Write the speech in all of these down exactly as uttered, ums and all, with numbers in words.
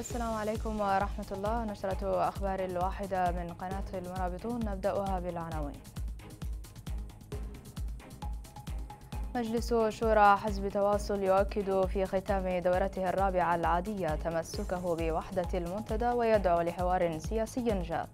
السلام عليكم ورحمة الله. نشرة أخبار الواحدة من قناة المرابطون، نبدأها بالعناوين. مجلس شورى حزب تواصل يؤكد في ختام دورته الرابعة العادية تمسكه بوحدة المنتدى ويدعو لحوار سياسي جاد.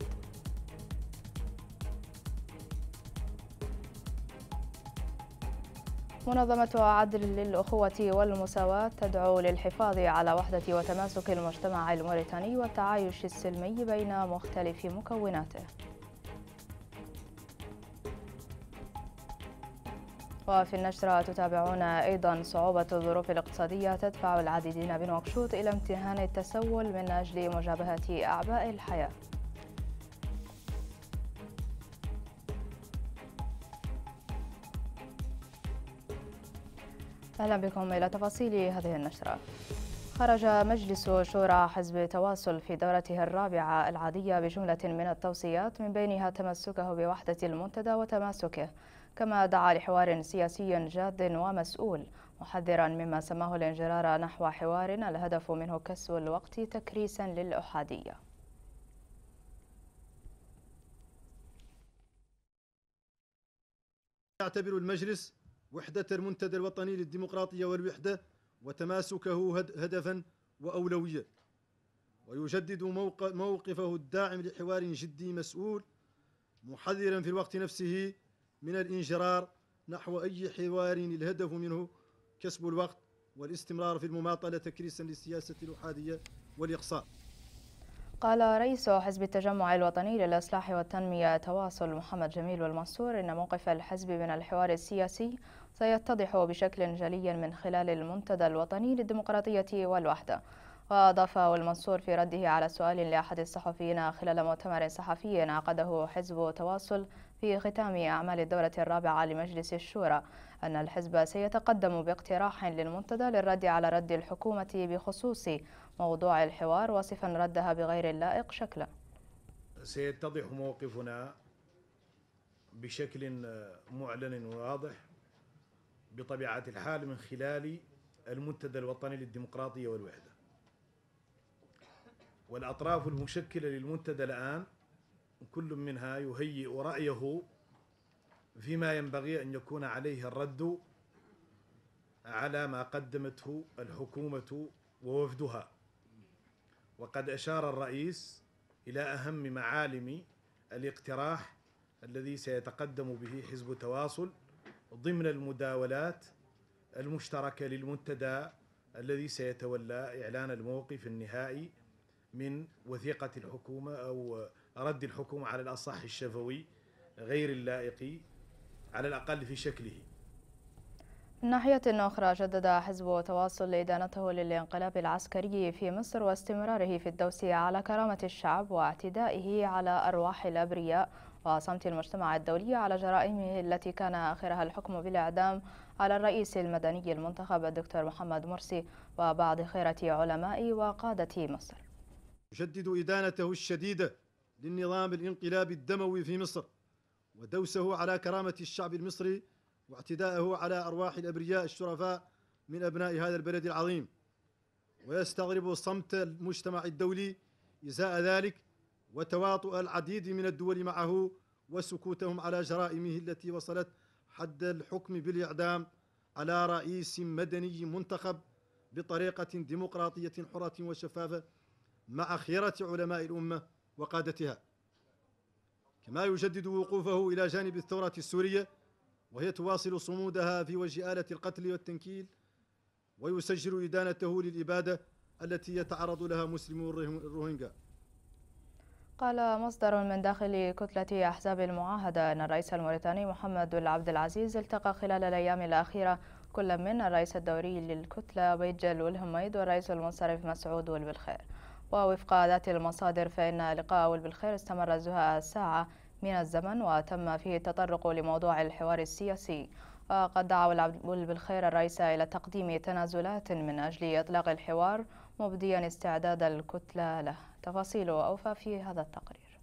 منظمة عدل للأخوة والمساواة تدعو للحفاظ على وحدة وتماسك المجتمع الموريتاني والتعايش السلمي بين مختلف مكوناته. وفي النشرة تتابعون أيضا صعوبة الظروف الاقتصادية تدفع العديدين بنواكشوط إلى امتهان التسول من أجل مجابهة أعباء الحياة. أهلا بكم إلى تفاصيل هذه النشرة. خرج مجلس شورى حزب تواصل في دورته الرابعة العادية بجملة من التوصيات من بينها تمسكه بوحدة المنتدى وتماسكه، كما دعا لحوار سياسي جاد ومسؤول، محذرا مما سماه الانجرار نحو حوار الهدف منه كسب الوقت تكريسا للأحادية. يعتبر المجلس وحدة المنتدى الوطني للديمقراطية والوحدة وتماسكه هدفا وأولوية، ويجدد موقفه الداعم لحوار جدي مسؤول، محذرا في الوقت نفسه من الانجرار نحو أي حوار الهدف منه كسب الوقت والاستمرار في المماطلة تكريسا للسياسة الأحادية والإقصاء. قال رئيس حزب التجمع الوطني للإصلاح والتنمية تواصل محمد جميل والمنصور إن موقف الحزب من الحوار السياسي سيتضح بشكل جلي من خلال المنتدى الوطني للديمقراطية والوحدة. وأضاف المنصور في رده على سؤال لأحد الصحفيين خلال مؤتمر صحفي عقده حزب تواصل في ختام أعمال الدورة الرابعة لمجلس الشورى أن الحزب سيتقدم باقتراح للمنتدى للرد على رد الحكومة بخصوص موضوع الحوار، واصفا ردها بغير اللائق شكلا. سيتضح موقفنا بشكل معلن وواضح بطبيعة الحال من خلال المنتدى الوطني للديمقراطية والوحدة، والأطراف المشكلة للمنتدى الآن كل منها يهيئ رأيه فيما ينبغي أن يكون عليه الرد على ما قدمته الحكومة ووفدها. وقد أشار الرئيس إلى أهم معالم الاقتراح الذي سيتقدم به حزب تواصل ضمن المداولات المشتركة للمنتدى الذي سيتولى إعلان الموقف النهائي من وثيقة الحكومة أو رد الحكومة على الأصح الشفوي غير اللائق على الأقل في شكله. من ناحية أخرى جدد حزب تواصل إدانته للانقلاب العسكري في مصر واستمراره في الدوس على كرامة الشعب واعتدائه على أرواح الأبرياء وصمت المجتمع الدولي على جرائمه التي كان آخرها الحكم بالإعدام على الرئيس المدني المنتخب الدكتور محمد مرسي وبعض خيرة علماء وقادة مصر. يجدد إدانته الشديدة للنظام الانقلابي الدموي في مصر ودوسه على كرامة الشعب المصري واعتداءه على أرواح الأبرياء الشرفاء من أبناء هذا البلد العظيم، ويستغرب صمت المجتمع الدولي إزاء ذلك وتواطؤ العديد من الدول معه وسكوتهم على جرائمه التي وصلت حد الحكم بالإعدام على رئيس مدني منتخب بطريقة ديمقراطية حرة وشفافة مع خيرة علماء الأمة وقادتها. كما يجدد وقوفه إلى جانب الثورة السورية وهي تواصل صمودها في وجه آلة القتل والتنكيل، ويسجل إدانته للإبادة التي يتعرض لها مسلمو الروهينجا. قال مصدر من داخل كتلة أحزاب المعاهدة أن الرئيس الموريتاني محمد عبد العزيز التقى خلال الأيام الأخيرة كل من الرئيس الدوري للكتلة بيجل والهميد والرئيس المنصرف مسعود والبالخير. ووفق ذات المصادر فإن لقاء والبالخير استمر زهاء ساعة من الزمن وتم فيه التطرق لموضوع الحوار السياسي. وقد دعا والبالخير الرئيس إلى تقديم تنازلات من أجل إطلاق الحوار مبديا استعداد الكتلة له. تفاصيل أوفى في هذا التقرير.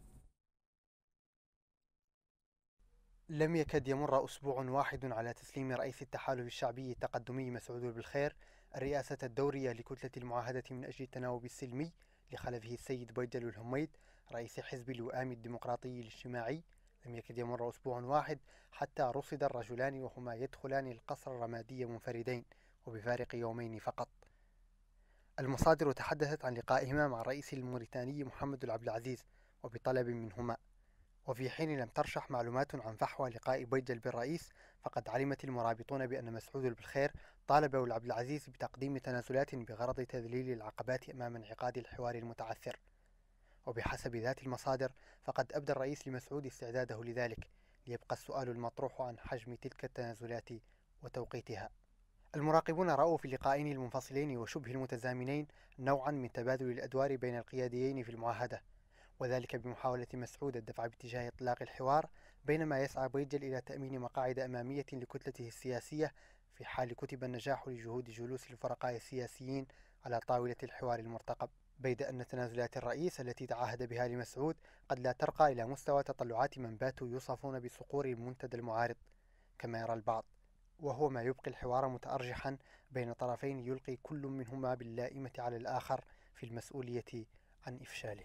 لم يكد يمر أسبوع واحد على تسليم رئيس التحالف الشعبي التقدمي مسعود بالخير الرئاسة الدورية لكتلة المعاهدة من أجل التناوب السلمي لخلفه السيد بويدل الهميد رئيس حزب الوئام الديمقراطي الاجتماعي، لم يكد يمر أسبوع واحد حتى رصد الرجلان وهما يدخلان القصر الرمادي منفردين وبفارق يومين فقط. المصادر تحدثت عن لقائهما مع الرئيس الموريتاني محمد عبد العزيز وبطلب منهما. وفي حين لم ترشح معلومات عن فحوى لقاء بويدل بالرئيس، فقد علمت المرابطون بأن مسعود بالخير طالب عبد العزيز بتقديم تنازلات بغرض تذليل العقبات أمام انعقاد الحوار المتعثر. وبحسب ذات المصادر فقد أبدى الرئيس لمسعود استعداده لذلك، ليبقى السؤال المطروح عن حجم تلك التنازلات وتوقيتها. المراقبون رأوا في اللقاءين المنفصلين وشبه المتزامنين نوعا من تبادل الأدوار بين القياديين في المعاهدة، وذلك بمحاولة مسعود الدفع باتجاه إطلاق الحوار، بينما يسعى بويدل إلى تأمين مقاعد أمامية لكتلته السياسية في حال كتب النجاح لجهود جلوس الفرقاء السياسيين على طاولة الحوار المرتقب، بيد أن تنازلات الرئيس التي تعهد بها لمسعود قد لا ترقى إلى مستوى تطلعات من باتوا يوصفون بصقور المنتدى المعارض كما يرى البعض، وهو ما يبقي الحوار متأرجحا بين طرفين يلقي كل منهما باللائمة على الآخر في المسؤولية عن إفشاله.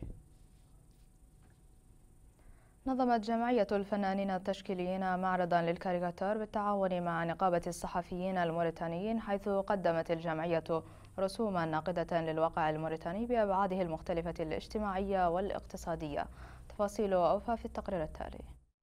نظمت جمعية الفنانين التشكيليين معرضا للكاريكاتير بالتعاون مع نقابة الصحفيين الموريتانيين، حيث قدمت الجمعية رسوما ناقدة للواقع الموريتاني بأبعاده المختلفة الاجتماعية والاقتصادية. تفاصيل أوفى في التقرير التالي.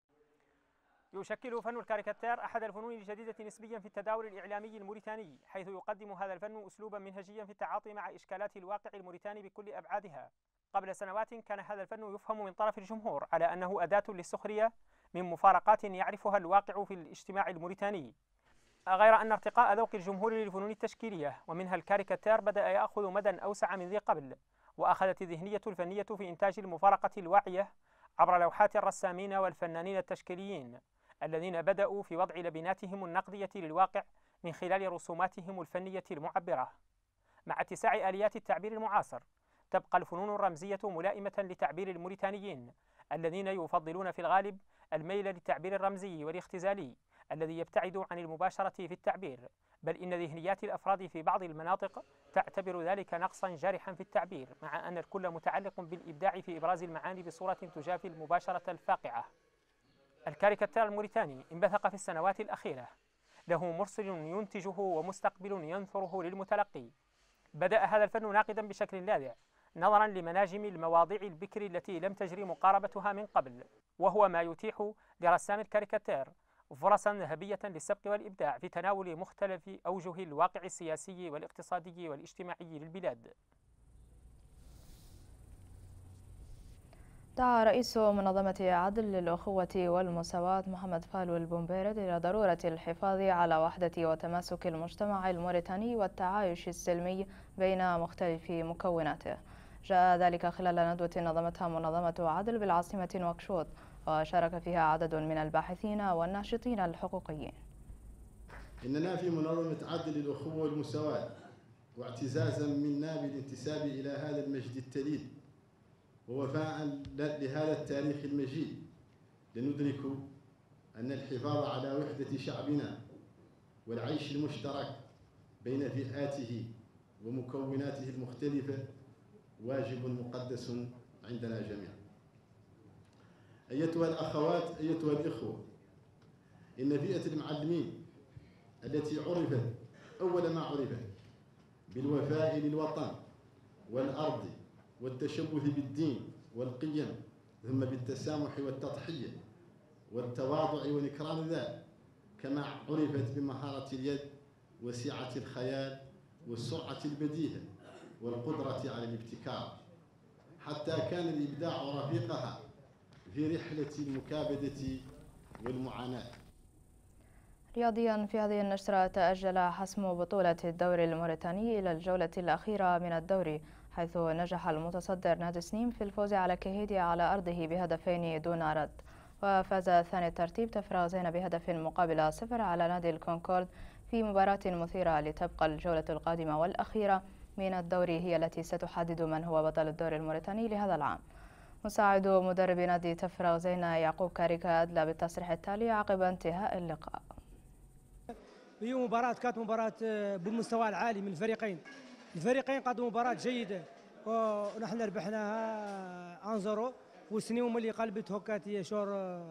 يشكل فن الكاريكاتير أحد الفنون الجديدة نسبيا في التداول الإعلامي الموريتاني، حيث يقدم هذا الفن أسلوبا منهجيا في التعاطي مع إشكالات الواقع الموريتاني بكل أبعادها. قبل سنوات كان هذا الفن يفهم من طرف الجمهور على أنه أداة للسخرية من مفارقات يعرفها الواقع في الاجتماع الموريتاني، غير أن ارتقاء ذوق الجمهور للفنون التشكيلية ومنها الكاريكاتير بدأ يأخذ مدى أوسع من ذي قبل، وأخذت الذهنية الفنية في إنتاج المفارقة الواعية عبر لوحات الرسامين والفنانين التشكيليين الذين بدأوا في وضع لبناتهم النقدية للواقع من خلال رسوماتهم الفنية المعبرة. مع اتساع آليات التعبير المعاصر، تبقى الفنون الرمزية ملائمة لتعبير الموريتانيين الذين يفضلون في الغالب الميل للتعبير الرمزي والاختزالي الذي يبتعد عن المباشرة في التعبير، بل إن ذهنيات الأفراد في بعض المناطق تعتبر ذلك نقصا جارحا في التعبير، مع أن الكل متعلق بالإبداع في إبراز المعاني بصورة تجافي المباشرة الفاقعة. الكاريكاتير الموريتاني انبثق في السنوات الأخيرة، له مرسل ينتجه ومستقبل ينثره للمتلقي. بدأ هذا الفن ناقدا بشكل لاذع نظرا لمناجم المواضيع البكر التي لم تجري مقاربتها من قبل، وهو ما يتيح لرسام الكاريكاتير فرصا ذهبية للسبق والإبداع في تناول مختلف أوجه الواقع السياسي والاقتصادي والاجتماعي للبلاد. دعا رئيس منظمة عدل للأخوة والمساواة محمد فالو البومبيرد إلى ضرورة الحفاظ على وحدة وتماسك المجتمع الموريتاني والتعايش السلمي بين مختلف مكوناته. جاء ذلك خلال ندوة نظمتها منظمة عدل بالعاصمة نواكشوط، وشارك فيها عدد من الباحثين والناشطين الحقوقيين. إننا في منظمة عدل للأخوة والمساواة، واعتزازا منا بالانتساب إلى هذا المجد التليد ووفاء لهذا التاريخ المجيد، لندرك أن الحفاظ على وحدة شعبنا والعيش المشترك بين فئاته ومكوناته المختلفة واجب مقدس عندنا جميعا. أيتها الأخوات، أيتها الإخوة، إن فئة المعلمين التي عرفت أول ما عرفت بالوفاء للوطن والأرض والتشبث بالدين والقيم، ثم بالتسامح والتضحية والتواضع والإكرام الذات، كما عرفت بمهارة اليد وسعة الخيال والسرعة البديهة والقدرة على الابتكار، حتى كان الإبداع رفيقها في رحلة المكابدة والمعاناة. رياضيا، في هذه النشرة تأجل حسم بطولة الدوري الموريتاني إلى الجولة الأخيرة من الدوري، حيث نجح المتصدر نادي سنيم في الفوز على كيهيدي على أرضه بهدفين دون رد، وفاز ثاني الترتيب تفراغزين بهدف مقابل صفر على نادي الكونكورد في مباراة مثيرة لتبقى الجولة القادمة والأخيرة من الدوري هي التي ستحدد من هو بطل الدوري الموريتاني لهذا العام. مساعد مدرب نادي تفراغزين يعقوب كاريكا أدلى بالتصريح التالي عقب انتهاء اللقاء. هي مباراة كانت مباراة بالمستوى العالي من الفريقين. الفريقين قدموا مباراة جيدة ونحن ربحناها انزرو، والسنين اللي قلبت هكات هي شور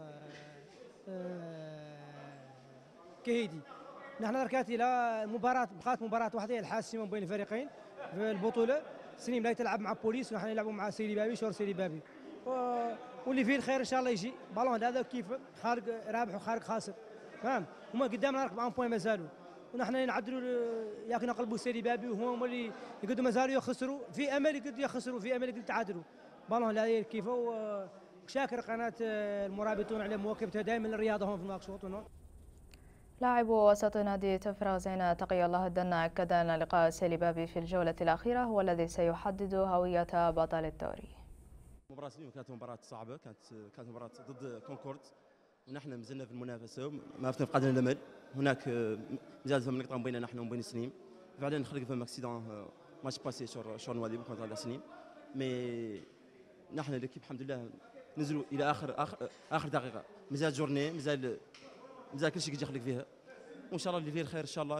كهيدي. نحن ركاتي لا مباراة بقات مباراة واحدة الحاسمة بين الفريقين في البطولة. سنين لا يتلعب مع بوليس ونحن نلعبوا مع سيري بابي شور سيري بابي، واللي فيه الخير ان شاء الله يجي. بالون هذا كيف خارج رابح وخارج خاسر، فاهم؟ هما قدامنا نركب ان بوين مازالوا، ونحن نعدلوا ياك نقلبوا سيري بابي وهم اللي يقدروا مازالوا يخسروا، في امل يقدروا يخسروا، في امل يقدروا يتعادلوا. بالون هذا كيف. وشاكر قناة المرابطون على مواكبتها دائما للرياضة هون في نواكشوط. لاعب وسط نادي تفرازين تقي الله الدنا أكد أن لقاء سيلي بابي في الجولة الأخيرة هو الذي سيحدد هوية بطل الدوري. مباراة اليوم كانت مباراة صعبة، كانت كانت مباراة ضد كونكورد، ونحن مازلنا في المنافسة ما فقدنا الأمل. هناك مازال فما نقطة بيننا نحن وبين سنيم، فعلا خرج فما اكسيدون ماتش باسي شور شور نوادي كونتر سنيم، مي نحن ليكيب الحمد لله نزلوا إلى آخر آخر آخر دقيقة، مازال جورني مازال مازال كل شيء كيجي يخلق فيها، وان شاء الله اللي فيه الخير ان شاء الله.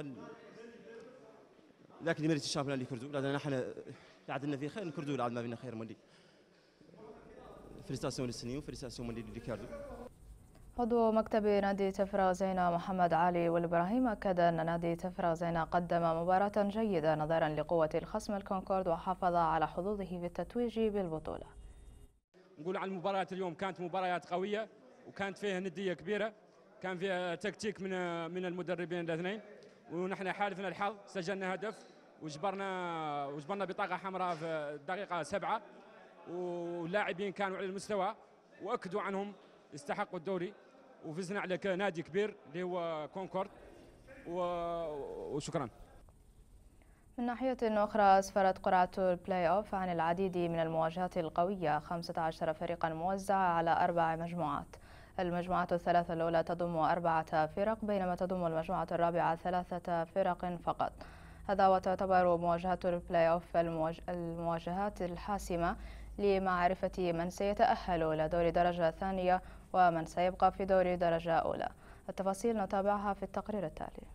لكن اللي مريت الشامبيون اللي كردو لان نحن عدلنا فيه خير نكردو عاد ما فينا خير مولي. فيليستاسيون للسنين وفيليستاسيون مولي اللي كاردو. عضو مكتب نادي تفرازين محمد علي والابراهيم اكد ان نادي تفرازين قدم مباراة جيدة نظرا لقوة الخصم الكونكورد وحافظ على حظوظه في التتويج بالبطولة. نقول عن المباراة اليوم كانت مباريات قوية وكانت فيها ندية كبيرة، كان فيها تكتيك من من المدربين الاثنين، ونحن حالفنا الحظ سجلنا هدف وجبرنا وجبرنا بطاقة حمراء في الدقيقة سبعة، واللاعبين كانوا على المستوى واكدوا عنهم يستحقوا الدوري، وفزنا على نادي كبير اللي هو كونكورد، وشكرا. من ناحية أخرى أسفرت قرعة البلاي أوف عن العديد من المواجهات القوية، خمسة عشر فريقا موزعة على أربع مجموعات. المجموعة الثلاثة الأولى تضم أربعة فرق، بينما تضم المجموعة الرابعة ثلاثة فرق فقط. هذا وتعتبر مواجهة البلاي أوف المواجهات الحاسمة لمعرفة من سيتأهل إلى دور درجة ثانية ومن سيبقى في دور درجة أولى. التفاصيل نتابعها في التقرير التالي.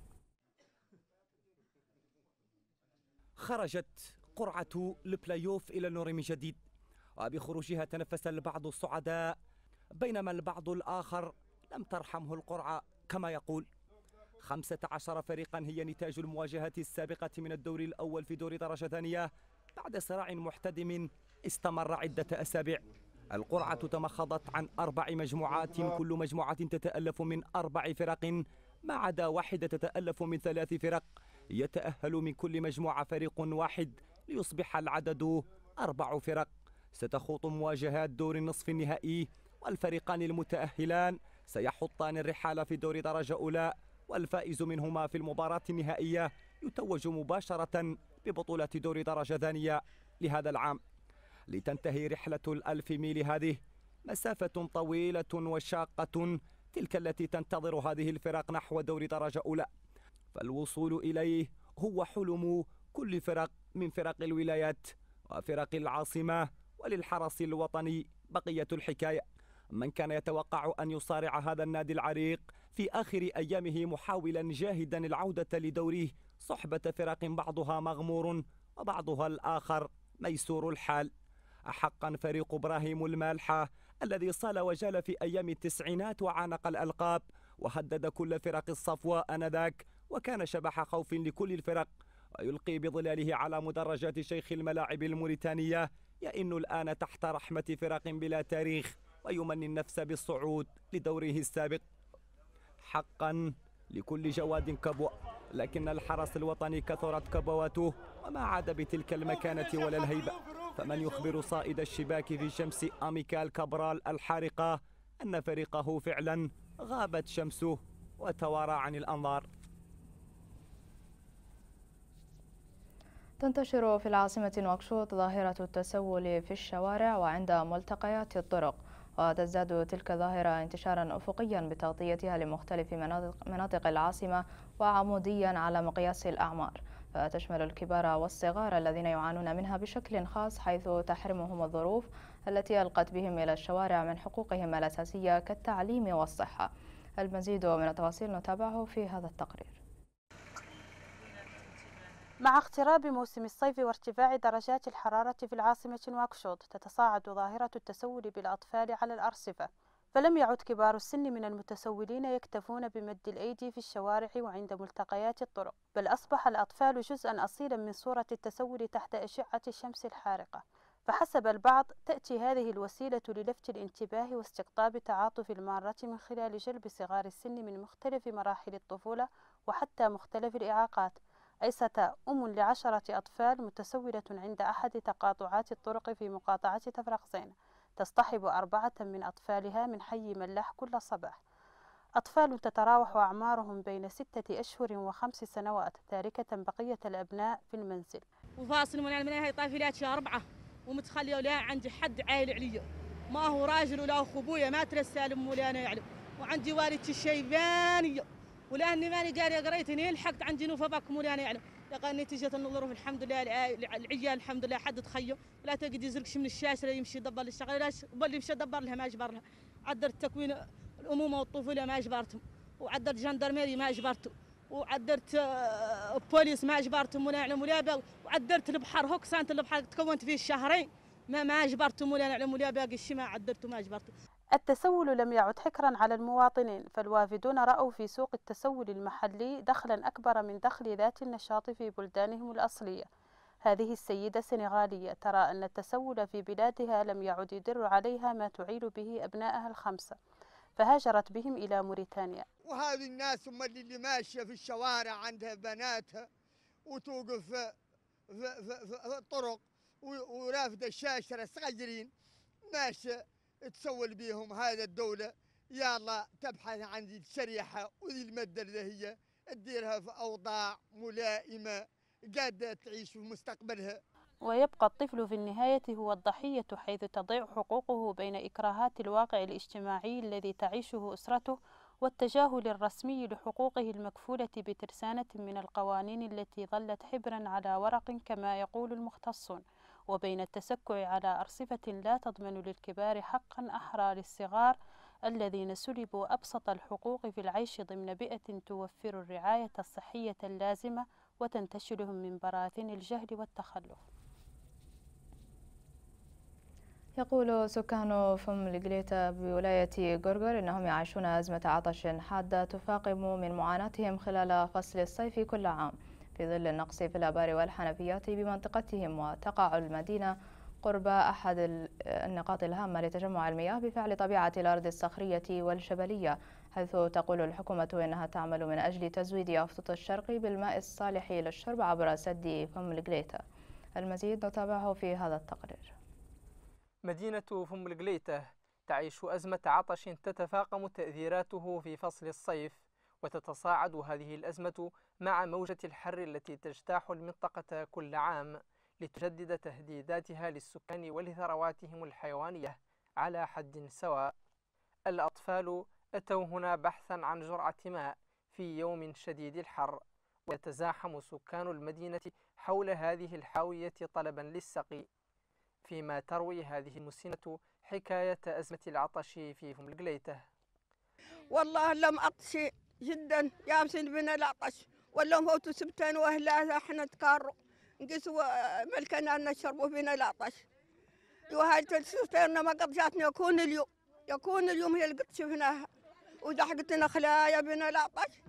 خرجت قرعة البلاي أوف إلى النور من جديد، وبخروجها تنفس البعض السعداء بينما البعض الآخر لم ترحمه القرعة كما يقول. خمسة عشر فريقا هي نتاج المواجهات السابقة من الدور الأول في دور درجة ثانية بعد صراع محتدم استمر عدة أسابيع. القرعة تمخضت عن أربع مجموعات، كل مجموعة تتألف من أربع فرق ما عدا واحدة تتألف من ثلاث فرق. يتأهل من كل مجموعة فريق واحد ليصبح العدد أربع فرق. ستخوض مواجهات دور النصف النهائي، والفريقان المتأهلان سيحطان الرحال في دور درجة أولى، والفائز منهما في المباراة النهائية يتوج مباشرة ببطولة دور درجة ثانية لهذا العام. لتنتهي رحلة الألف ميل هذه مسافة طويلة وشاقة، تلك التي تنتظر هذه الفرق نحو دور درجة أولى، فالوصول إليه هو حلم كل فرق من فرق الولايات وفرق العاصمة. وللحرس الوطني بقية الحكاية. من كان يتوقع أن يصارع هذا النادي العريق في آخر أيامه محاولا جاهدا العودة لدوره صحبة فرق بعضها مغمور وبعضها الآخر ميسور الحال. حقا فريق إبراهيم المالحة الذي صال وجال في أيام التسعينات وعانق الألقاب وهدد كل فرق الصفوة آنذاك، وكان شبح خوف لكل الفرق، ويلقي بظلاله على مدرجات شيخ الملاعب الموريتانية، يئن الآن تحت رحمة فرق بلا تاريخ ويمني النفس بالصعود لدوره السابق. حقا لكل جواد كبوة، لكن الحرس الوطني كثرت كبواته وما عاد بتلك المكانة ولا الهيبة. فمن يخبر صائد الشباك في شمس أميكال كابرال الحارقة أن فريقه فعلا غابت شمسه وتوارى عن الأنظار. تنتشر في العاصمة نواكشوط ظاهرة التسول في الشوارع وعند ملتقيات الطرق، وتزداد تلك الظاهرة انتشارا أفقيا بتغطيتها لمختلف مناطق العاصمة وعموديا على مقياس الأعمار، فتشمل الكبار والصغار الذين يعانون منها بشكل خاص، حيث تحرمهم الظروف التي ألقت بهم إلى الشوارع من حقوقهم الأساسية كالتعليم والصحة. المزيد من التفاصيل نتابعه في هذا التقرير. مع اقتراب موسم الصيف وارتفاع درجات الحرارة في العاصمة نواكشوط، تتصاعد ظاهرة التسول بالأطفال على الأرصفة، فلم يعد كبار السن من المتسولين يكتفون بمد الأيدي في الشوارع وعند ملتقيات الطرق، بل أصبح الأطفال جزءا أصيلا من صورة التسول تحت أشعة الشمس الحارقة. فحسب البعض تأتي هذه الوسيلة للفت الانتباه واستقطاب تعاطف المارة من خلال جلب صغار السن من مختلف مراحل الطفولة وحتى مختلف الإعاقات. أيسة أم لعشرة أطفال متسولة عند أحد تقاطعات الطرق في مقاطعة تفرقزين، تصطحب أربعة من أطفالها من حي ملاح كل صباح. أطفال تتراوح أعمارهم بين ستة أشهر وخمس سنوات، تاركة بقية الأبناء في المنزل. وفاصل من المناهي هاي طافلات أربعة ومتخليه ولا عندي حد عايل علي، ما هو راجل ولا أخو أبويا ما ترسى لهم ولا أنا يعلم، وعندي والدتي الشيبانية ولاني ماني قاري قريتني لحقت عندي نوفه باكم ولا انا يعلم، لقى نتيجه الظروف الحمد لله العيال الحمد لله حد تخيو ولا تقدر يزرقش من الشاشه يمشي يدبر للشغل، لا واللي مشى دبر لها ما اجبر لها، عدلت تكوين الامومه والطفوله ما اجبرتهم، وعدلت جندرميري ما اجبرته، وعدلت بوليس ما اجبرتهم ولا يعلم ولا باقي، وعدلت البحر هوك سانت البحر تكونت فيه شهرين ما ما اجبرتهم ولا يعلم ولا باقي الشيء ما عدلته ما اجبرته. التسول لم يعد حكرا على المواطنين، فالوافدون رأوا في سوق التسول المحلي دخلا أكبر من دخل ذات النشاط في بلدانهم الأصلية. هذه السيدة سنغالية ترى أن التسول في بلادها لم يعد يدر عليها ما تعيل به أبنائها الخمسة، فهاجرت بهم إلى موريتانيا. وهذه الناس هم اللي ماشية في الشوارع عندها بناتها وتوقف في, في, في, في الطرق ورافدة الشاشرة صغيرين ماشية تسول بيهم. هذا الدولة يا الله تبحث عن ذي الشريحة وذي المادة اللي هي تديرها في أوضاع ملائمة قادة تعيش في مستقبلها. ويبقى الطفل في النهاية هو الضحية، حيث تضيع حقوقه بين إكراهات الواقع الاجتماعي الذي تعيشه أسرته والتجاهل الرسمي لحقوقه المكفولة بترسانة من القوانين التي ظلت حبرا على ورق كما يقول المختصون، وبين التسكع على أرصفة لا تضمن للكبار حقا أحرى للصغار الذين سلبوا أبسط الحقوق في العيش ضمن بيئة توفر الرعاية الصحية اللازمة وتنتشلهم من براثن الجهل والتخلف. يقول سكان فم القليتة بولاية غرغر إنهم يعيشون أزمة عطش حادة تفاقم من معاناتهم خلال فصل الصيف كل عام في ظل النقص في الآبار والحنفيات بمنطقتهم، وتقع المدينة قرب أحد النقاط الهامة لتجمع المياه بفعل طبيعة الأرض الصخرية والجبلية، حيث تقول الحكومة إنها تعمل من أجل تزويد أفطوط الشرق بالماء الصالح للشرب عبر سد فم القليتة. المزيد نتابعه في هذا التقرير. مدينة فم القليتة تعيش أزمة عطش تتفاقم تأثيراته في فصل الصيف، وتتصاعد هذه الأزمة مع موجة الحر التي تجتاح المنطقة كل عام لتجدد تهديداتها للسكان ولثرواتهم الحيوانية على حد سواء. الأطفال أتوا هنا بحثا عن جرعة ماء في يوم شديد الحر، ويتزاحم سكان المدينة حول هذه الحاوية طلبا للسقي، فيما تروي هذه المسنة حكاية أزمة العطش في فم القليتة. والله لم أطشي جدا يابسين بنا العطش ولا فوتوا سبتين وأهلها احنا تكاروا نقسوا ملكنا نشربوا بنا العطش. وهاي السبتين ما قد جاتنا يكون اليوم يكون اليوم هي اللي قد شفناها ودحقتنا خلايا بنا العطش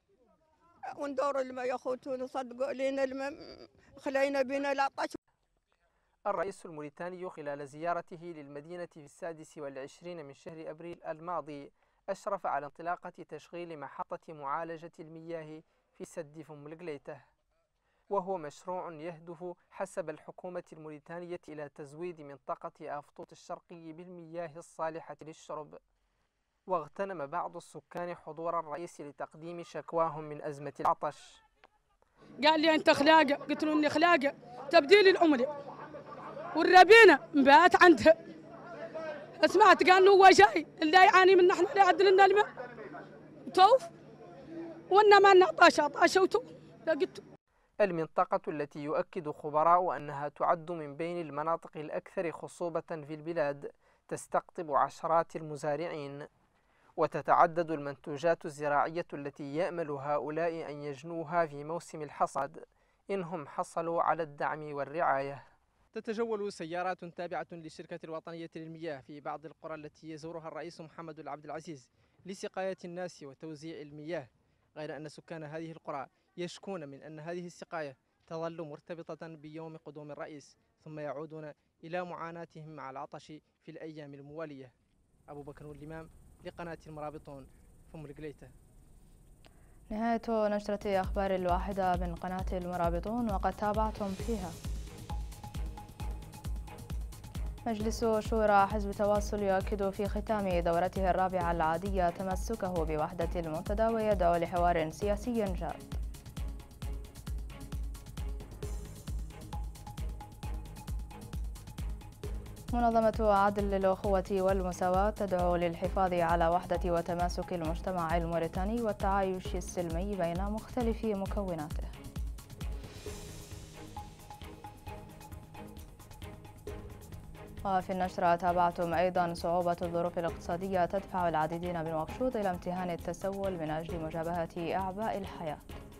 وندور الماء يا خوتون صدقوا لنا الماء خلاينا بنا العطش. الرئيس الموريتاني خلال زيارته للمدينة في السادس والعشرين من شهر أبريل الماضي أشرف على انطلاقة تشغيل محطة معالجة المياه في سد فم القليتة، وهو مشروع يهدف حسب الحكومة الموريتانية إلى تزويد منطقة أفطوط الشرقي بالمياه الصالحة للشرب. واغتنم بعض السكان حضور الرئيس لتقديم شكواهم من أزمة العطش. قال لي أنت خلاقة، قلت له إني خلاقة تبديل العملة والربينا مبات عندها. سمعت قال له هو جاي اللي يعاني من احنا اللي يعدل لنا الماء توف وانا ما نعطاش عطاش وتو. المنطقة التي يؤكد خبراء أنها تعد من بين المناطق الأكثر خصوبة في البلاد تستقطب عشرات المزارعين، وتتعدد المنتوجات الزراعية التي يأمل هؤلاء أن يجنوها في موسم الحصاد، إنهم حصلوا على الدعم والرعاية. تتجول سيارات تابعة للشركة الوطنية للمياه في بعض القرى التي يزورها الرئيس محمد العبد العزيز لسقاية الناس وتوزيع المياه، غير أن سكان هذه القرى يشكون من أن هذه السقاية تظل مرتبطة بيوم قدوم الرئيس، ثم يعودون إلى معاناتهم مع العطش في الأيام الموالية. أبو بكر الإمام لقناة المرابطون فم القليتة. نهاية نشرة أخبار الواحدة من قناة المرابطون، وقد تابعتم فيها: مجلس شورى حزب تواصل يؤكد في ختام دورته الرابعة العادية تمسكه بوحدة المنتدى ويدعو لحوار سياسي جاد. منظمة عدل للأخوة والمساواة تدعو للحفاظ على وحدة وتماسك المجتمع الموريتاني والتعايش السلمي بين مختلف مكوناته. وفي النشرة تابعتم أيضا: صعوبة الظروف الاقتصادية تدفع العديدين من نواكشوط إلى امتهان التسول من أجل مجابهة أعباء الحياة.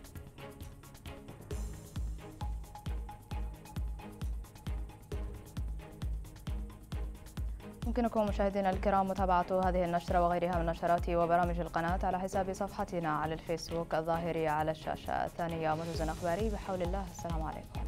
يمكنكم مشاهدينا الكرام متابعة هذه النشرة وغيرها من نشرات وبرامج القناة على حساب صفحتنا على الفيسبوك الظاهر على الشاشة. ثانية موجز أخباري بحول الله. السلام عليكم.